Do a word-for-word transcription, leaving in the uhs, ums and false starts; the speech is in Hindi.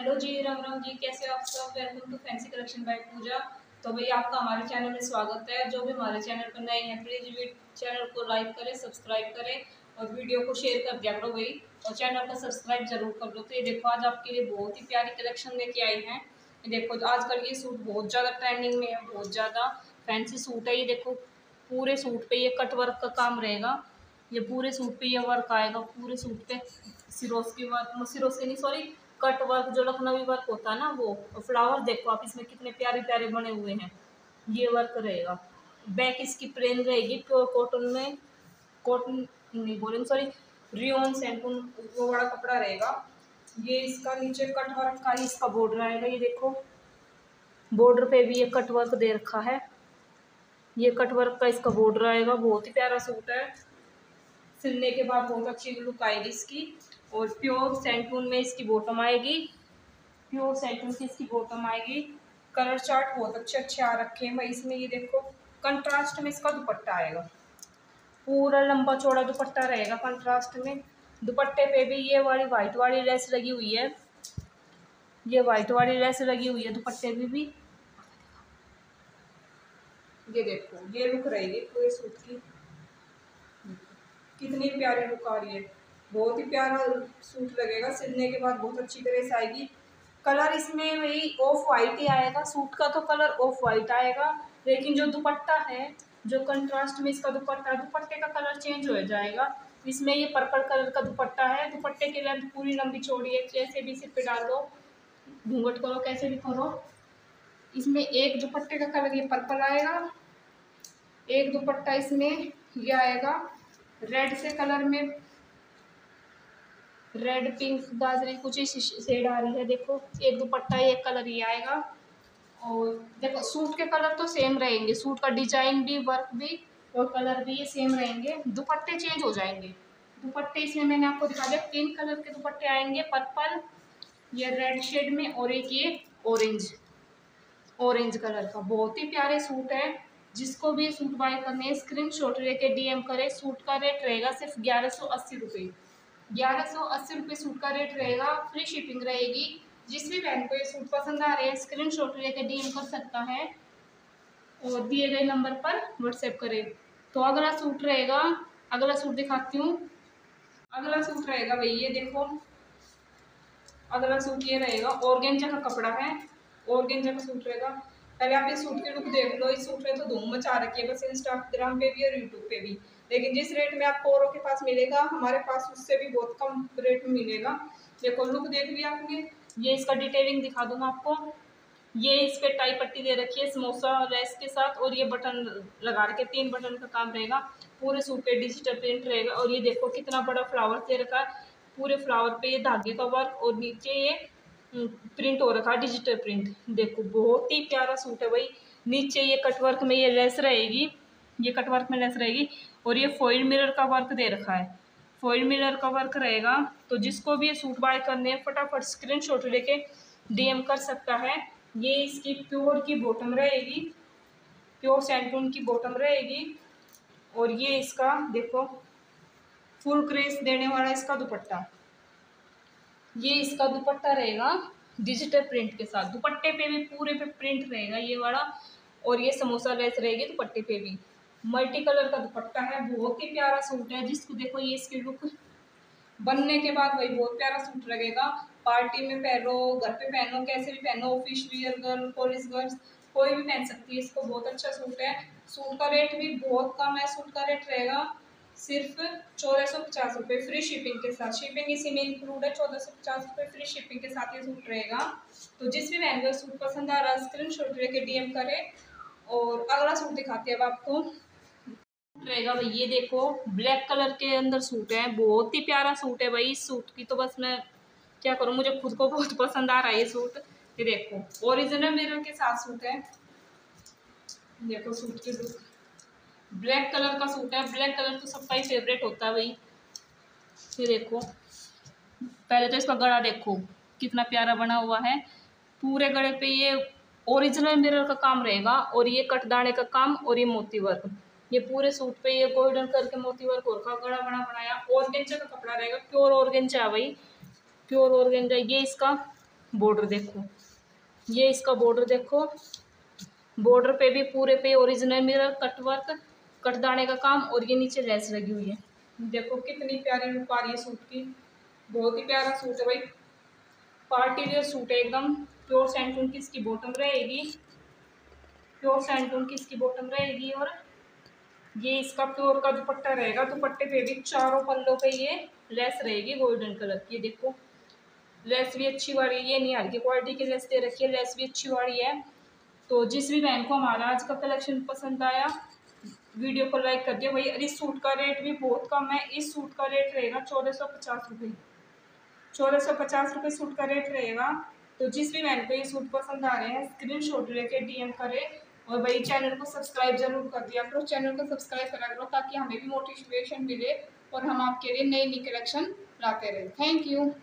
हेलो जी, राम राम जी, कैसे हो आप सब। Welcome to fancy collection by Pooja. तो भाई आपका हमारे चैनल में स्वागत है। जो भी हमारे चैनल पर नए हैं प्लीज चैनल को लाइक करें, सब्सक्राइब करें और वीडियो को शेयर कर दिया करो भाई, और चैनल को सब्सक्राइब जरूर कर लो। तो ये देखो आज आपके लिए बहुत ही प्यारी कलेक्शन लेके आई हैं। ये देखो आजकल ये सूट बहुत ज़्यादा ट्रेंडिंग में है, बहुत ज़्यादा फैंसी सूट है। ये देखो पूरे सूट पे ये कट वर्क का काम रहेगा। ये पूरे सूट पे ये वर्क आएगा, पूरे सूट पे सिरोस की वर्क, सिरोस की नहीं सॉरी कट वर्क, जो लखनवी वर्क होता है ना वो। फ्लावर देखो आप इसमें कितने प्यारे प्यारे बने हुए हैं। ये वर्क रहेगा। बैक इसकी प्लेन रहेगी, प्योर कॉटन में, कॉटन नहीं बोलेंगे सॉरी रियोन सैंटून वो बड़ा कपड़ा रहेगा। ये इसका नीचे कट वर्क का ही इसका बॉर्डर आएगा। ये देखो बॉर्डर पे भी ये कट वर्क दे रखा है। ये कट वर्क का इसका बॉर्डर आएगा। बहुत ही प्यारा सूट है, सिलने के बाद बहुत अच्छी लुक आएगी इसकी। और प्योर सैंटून में इसकी बॉटम आएगी, प्योर सैंटून की इसकी बॉटम आएगी। कलर चार्ट बहुत अच्छे अच्छे आ रखे हैं भाई इसमें। ये देखो कंट्रास्ट में इसका दुपट्टा आएगा, पूरा लंबा चौड़ा दुपट्टा रहेगा कंट्रास्ट में। दुपट्टे पे भी ये वाली वाइट वाली लेस लगी हुई है, ये वाइट वाली लेस लगी हुई है दुपट्टे पे भी। ये देखो ये लुक रहेगी पूरे सूट की, कितनी प्यारी लुक आ रही है। बहुत ही प्यारा सूट लगेगा, सिलने के बाद बहुत अच्छी तरह से आएगी। कलर इसमें वही ऑफ वाइट ही आएगा, सूट का तो कलर ऑफ वाइट आएगा, लेकिन जो दुपट्टा है, जो कंट्रास्ट में इसका दुपट्टा, दुपट्टे का कलर चेंज हो जाएगा। इसमें ये पर्पल कलर का दुपट्टा है। दुपट्टे की लेंथ पूरी लंबी चौड़ी है, जैसे भी सिर पे डाल दो, घूंघट करो, कैसे भी करो। इसमें एक दुपट्टे का कलर ये पर्पल आएगा, एक दुपट्टा इसमें ये आएगा रेड से कलर में, रेड पिंक गाजरी कुछ ही शेड आ रही है। देखो एक दुपट्टा एक कलर ही आएगा। और देखो सूट के कलर तो सेम रहेंगे, सूट का डिजाइन भी, वर्क भी और कलर भी ये सेम रहेंगे। दुपट्टे चेंज हो जाएंगे। दुपट्टे इसमें मैंने आपको दिखा दिया, तीन कलर के दुपट्टे आएंगे, पर्पल, ये रेड शेड में और एक ये ऑरेंज, ऑरेंज कलर का। बहुत ही प्यारे सूट है। जिसको भी सूट बाय करने हैं स्क्रीन शॉट लेके डीएम करें। सूट का रेट रहेगा सिर्फ ग्यारह सौ अस्सी रुपये, ग्यारह सौ अस्सी रुपये सूट का रेट रहेगा। फ्री शिपिंग रहेगी। जिस भी बहन को ये सूट पसंद आ रहे हैं स्क्रीन शॉट लेकर डीएम कर सकता है और दिए गए नंबर पर व्हाट्सएप करें। तो अगला सूट रहेगा, अगला सूट दिखाती हूँ। अगला सूट रहेगा भाई ये देखो, अगला सूट ये रहेगा, ऑर्गेंजा का कपड़ा है, ऑर्गेंजा का सूट रहेगा। पहले आप इस सूट की लुक देख लो। इस सूट में तो धूम मचा रखी है बस इंस्टाग्राम पे भी और यूट्यूब पे भी, लेकिन जिस रेट में आपको औरों के पास मिलेगा हमारे पास उससे भी बहुत कम रेट में मिलेगा। देखो लुक देख लिया आपने। ये इसका डिटेलिंग दिखा दूंगा आपको। ये इस पे टाई पट्टी दे रखी है समोसा लेस के साथ, और ये बटन लगा रखे, तीन बटन का काम रहेगा। पूरे सूट पे डिजिटल प्रिंट रहेगा। और ये देखो कितना बड़ा फ्लावर दे रखा है, पूरे फ्लावर पे ये धागे का वर्क, और नीचे ये प्रिंट हो रखा है डिजिटल प्रिंट। देखो बहुत ही प्यारा सूट है भाई। नीचे ये कटवर्क में ये लेस रहेगी, ये कटवर्क में लेस रहेगी, और ये फॉइल मिरर का वर्क दे रखा है, फॉइल मिरर का वर्क रहेगा। तो जिसको भी ये सूट बाय करने हैं फटाफट स्क्रीनशॉट लेके डीएम कर सकता है। ये इसकी प्योर की बॉटम रहेगी, प्योर सैंटून की बॉटम रहेगी। और ये इसका देखो फुल क्रेस देने वाला इसका दुपट्टा, ये इसका दुपट्टा रहेगा डिजिटल प्रिंट के साथ। दुपट्टे पे भी पूरे पे प्रिंट रहेगा ये वाला, और ये समोसा लेस रहेगी दुपट्टे पे भी। मल्टी कलर का दुपट्टा है, बहुत ही प्यारा सूट है। जिसको देखो ये इसकी लुक बनने के बाद वही बहुत प्यारा सूट लगेगा। पार्टी में पहनो, घर पे पहनो, कैसे भी पहनो, office wear girl, college girls कोई भी पहन सकती है इसको। बहुत अच्छा सूट है। सूट का रेट भी बहुत कम है, सूट का रेट रहेगा सिर्फ चौदह सौ पचास रुपये फ्री शिपिंग के साथ। शिपिंग इसी में इंक्लूड है, चौदह सौ पचास रुपये फ्री शिपिंग के साथ ये सूट रहेगा। तो जिस भी बहन को सूट पसंद आ रहा है स्क्रीन शॉट लेके डीएम करे। और अगला सूट दिखाते हैं अब आपको रहेगा भाई। ये देखो ब्लैक कलर के अंदर सूट है, बहुत ही प्यारा सूट है भाई। इस सूट की तो बस मैं क्या करूँ, मुझे खुद को बहुत पसंद आ रहा है ये सूट। ये देखो ओरिजिनल मिरर के साथ सूट है। देखो सूट की लुक, ब्लैक कलर का सूट है। ब्लैक कलर तो सबका ही फेवरेट होता है भाई। ये देखो पहले तो इसका गला देखो कितना प्यारा बना हुआ है। पूरे गले पे ये ओरिजिनल मिरर का काम रहेगा, और ये कटदाने का काम, और ये मोती वर्क। ये पूरे सूट पे ये गोल्डन करके मोती वर्क और का गला बना बनाया। ऑर्गेंजा का कपड़ा रहेगा, प्योर ऑर्गेंजा भाई, प्योर ऑर्गेंजा। ये इसका बॉर्डर देखो, ये इसका बॉर्डर देखो, बॉर्डर पे भी पूरे पे ओरिजिनल मिरर कट वर्क, कटदाने का काम, और ये नीचे लेस लगी हुई है। देखो कितनी प्यारी लुक आ रही है सूट की, बहुत ही प्यारा सूट है भाई, पार्टी वेयर सूट है एकदम। प्योर सैंटून की इसकी बॉटम रहेगी, प्योर सैंटून की इसकी बॉटम रहेगी, और ये इसका प्योर का दुपट्टा रहेगा। दुपट्टे पे भी चारों पल्लों पे ये लेस रहेगी गोल्डन कलर की। देखो लेस भी अच्छी वाली, ये नहीं हल्की क्वालिटी की लेस दे रखी है, लेस भी अच्छी वाली है। तो जिस भी बहन को हमारा आज का कलेक्शन पसंद आया, वीडियो को लाइक कर दिया भाई। इस सूट का रेट भी बहुत कम है, इस सूट का रेट रहेगा चौदह सौ पचास रुपये, चौदह सौ पचास रुपये सूट का रेट रहेगा। तो जिस भी बहन को ये सूट पसंद आ रहे हैं स्क्रीन शॉट लेके डीएम करें, और भाई चैनल को सब्सक्राइब जरूर कर दिया करो, चैनल को सब्सक्राइब करा करो ताकि हमें भी मोटिवेशन मिले और हम आपके लिए नई नई कलेक्शन लाते रहें। Thank you.